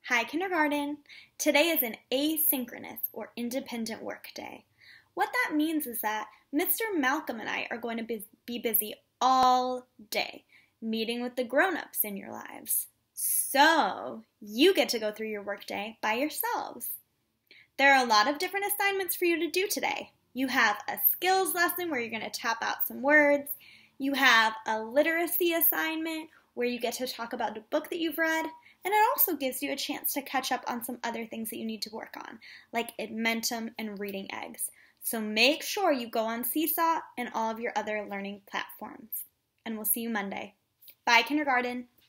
Hi, kindergarten. Today is an asynchronous or independent work day. What that means is that Mr. Malcolm and I are going to be busy all day, meeting with the grown-ups in your lives. So, you get to go through your workday by yourselves. There are a lot of different assignments for you to do today. You have a skills lesson where you're going to tap out some words. You have a literacy assignment where you get to talk about a book that you've read. And it also gives you a chance to catch up on some other things that you need to work on, like Edmentum and Reading Eggs. So make sure you go on Seesaw and all of your other learning platforms. And we'll see you Monday. Bye, kindergarten.